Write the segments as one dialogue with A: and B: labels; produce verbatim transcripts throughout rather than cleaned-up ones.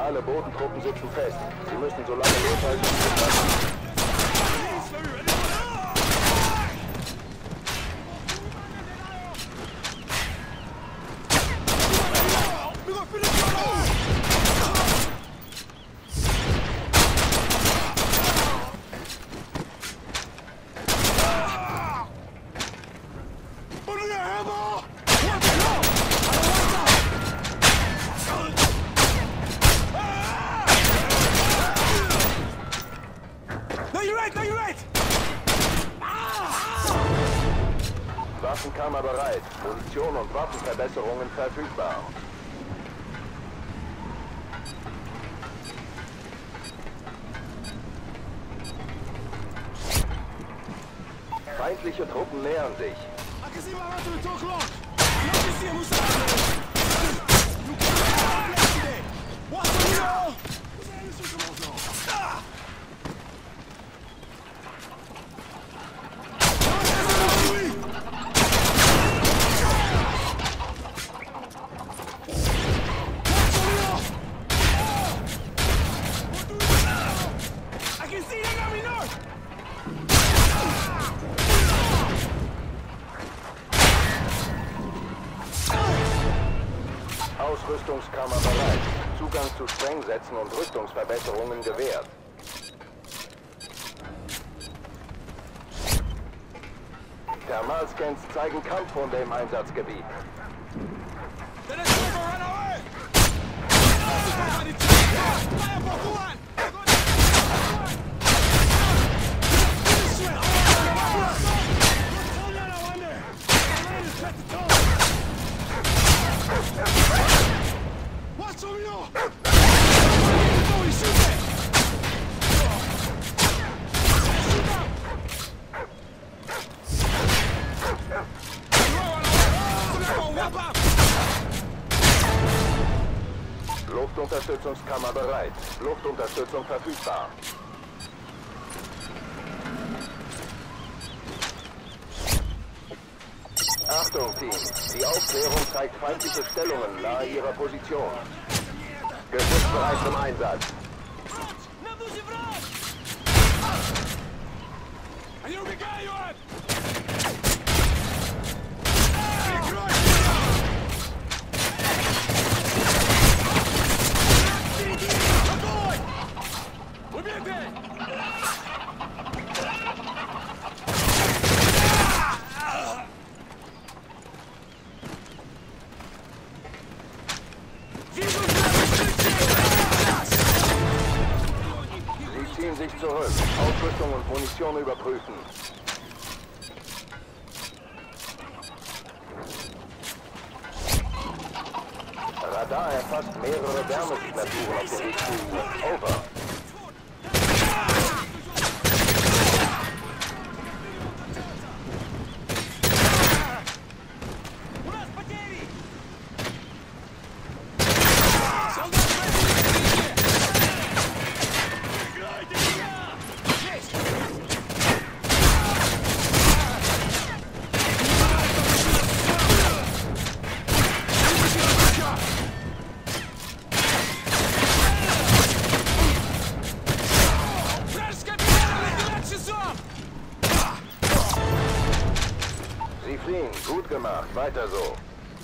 A: Alle Bodentruppen sitzen fest. Sie müssen so lange loshalten, wie sie können. Waffenkammer bereit. Munition und Waffenverbesserungen verfügbar. Feindliche Truppen nähern sich. Ausrüstungskammer bereit. Zugang zu Sprengsätzen und Rüstungsverbesserungen gewährt. Thermalscans zeigen Kampfhunde im Einsatzgebiet. Luftunterstützungskammer bereit. Luftunterstützung verfügbar. Achtung, Team. Die Aufklärung zeigt feindliche Stellungen nahe ihrer Position. Geschütz bereit zum Einsatz. Ziehen sich zurück. Ausrüstung und Munition überprüfen. Radar erfasst mehrere Wärmesignaturen auf dem Weg zu Ihnen. Over. Sie fliehen. Gut gemacht. Weiter so.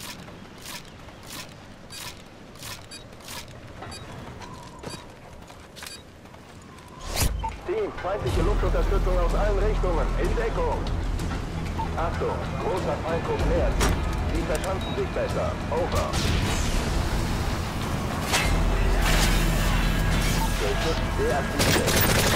A: Team, feindliche Luftunterstützung aus allen Richtungen. In Deckung. Achtung, großer Feindgrupp nähert sich. Sie verschanzen sich besser. Over. Geschütz deaktiviert.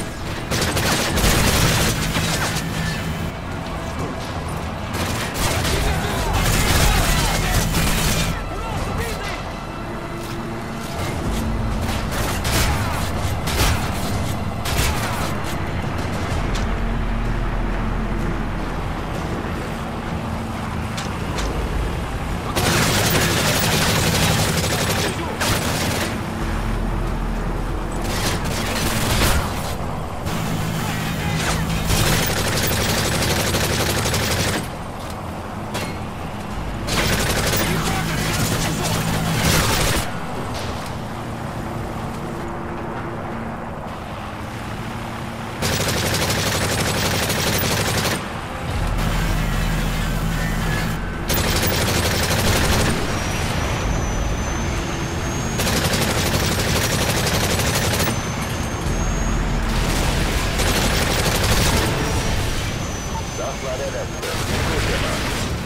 A: Letzte. Gut gemacht.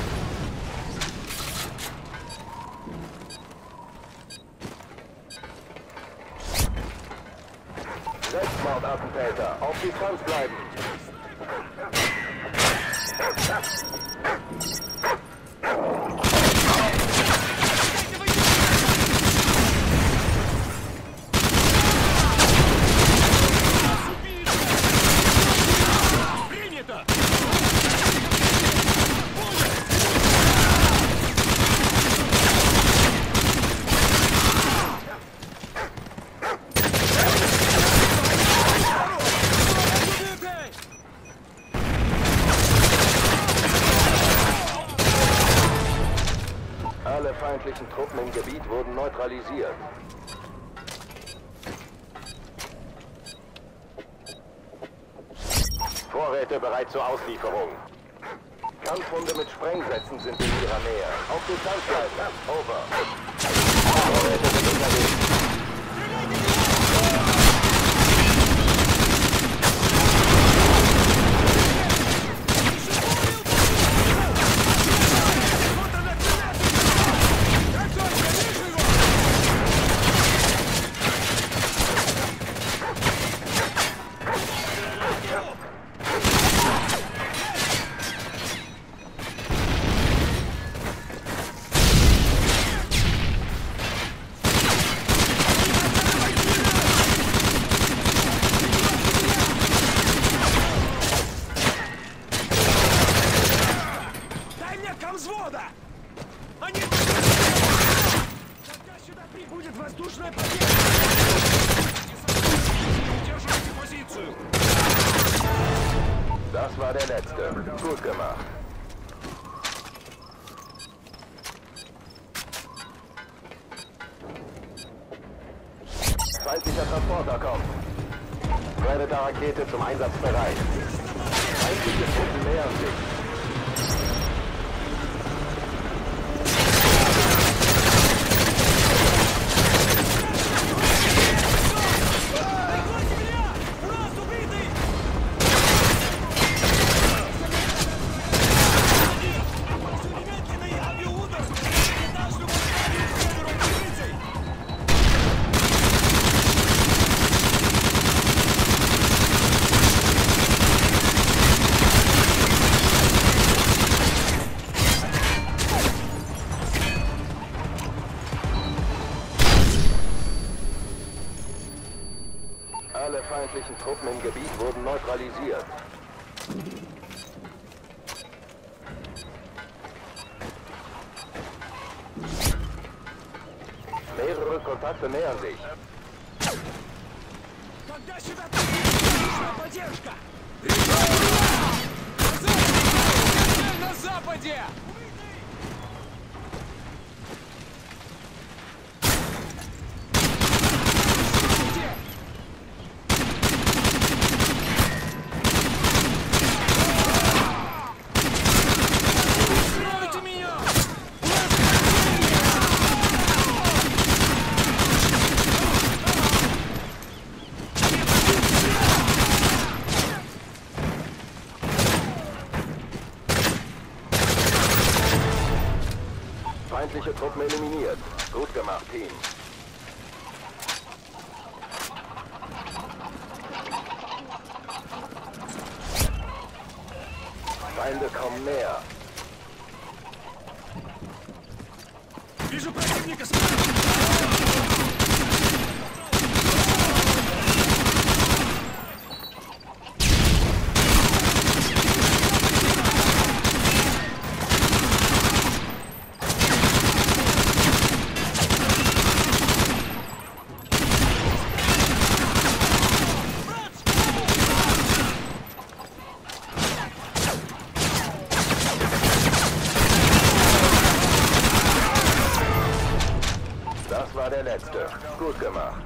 A: Selbstmordattentäter, auf Distanz bleiben. Alle feindlichen Truppen im Gebiet wurden neutralisiert. Vorräte bereit zur Auslieferung. Kampfhunde mit Sprengsätzen sind in ihrer Nähe. Auf Distanz bleiben. Over. Vorräte sind unterwegs.
B: Взвода! Они... Когда сюда прибудет воздушная поддержка! Удерживайте позицию!
A: Das war der letzte. Gut gemacht. Feindlicher Transporter kommt. Predator-Rakete zum Einsatz bereit. Feindliche Truppen nähern sich. Alle feindlichen Truppen im Gebiet wurden neutralisiert. Mehrere Kontakte nähern sich.
B: Когда сюда воздушная поддержка! На западе!
A: Feindliche Truppen eliminiert. Gut gemacht, Team. Feinde kommen näher.
B: Вижу противника справа!
A: Das war der letzte. Gut gemacht.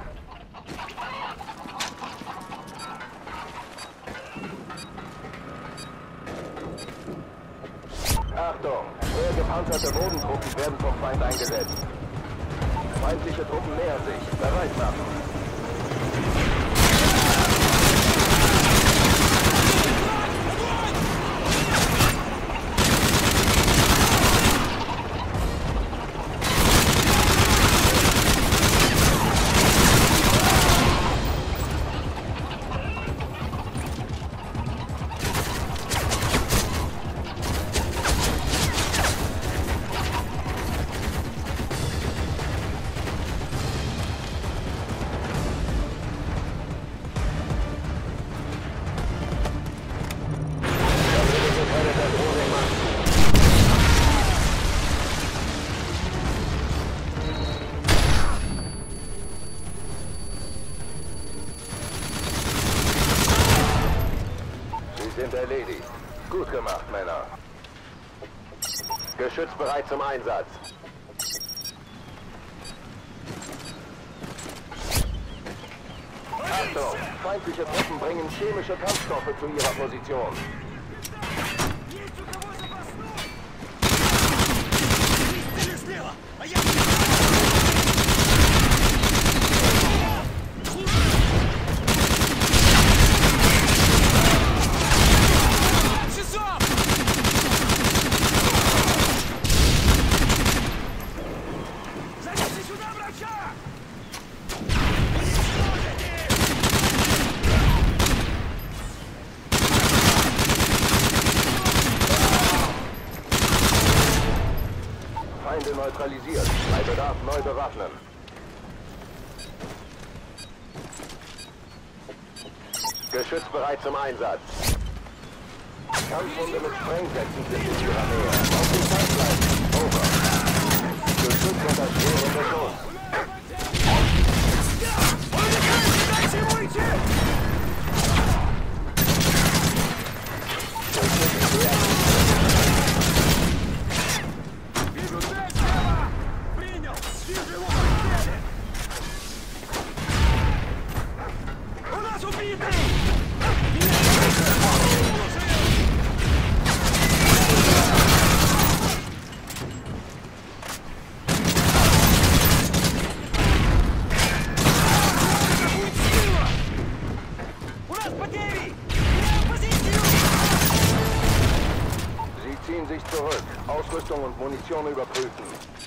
A: Achtung! Schwer gepanzerte Bodentruppen werden vom Feind eingesetzt. Feindliche Truppen nähern sich. Bereit machen. Geschütz bereit zum Einsatz. Achtung! Feindliche Truppen bringen chemische Kampfstoffe zu ihrer Position.
B: Есть у кого запасной! Стреляй слева! А я... Зовите сюда врача!
A: Feinde neutralisiert. Bei Bedarf neu bewaffnen. Geschütz bereit zum Einsatz. Kampfhunde mit Sprengsätzen sind in ihrer Nähe. Auf die Zeit bleiben. Over. Geschütz unter schwerem Beschuss.
B: Дайте ему идти! Вижу цель слева! Принял! Вижу его портфели! У нас убитый! У нас потери! Меняем позицию!
A: Sie ziehen sich zurück. Ausrüstung und Munition überprüfen.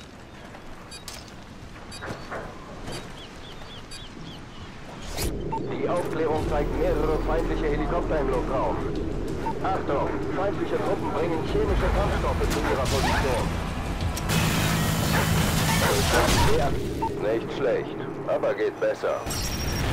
A: Die Aufklärung zeigt mehrere feindliche Helikopter im Luftraum. Achtung! Feindliche Truppen bringen chemische Kampfstoffe zu ihrer Position. Nicht schlecht, aber geht besser.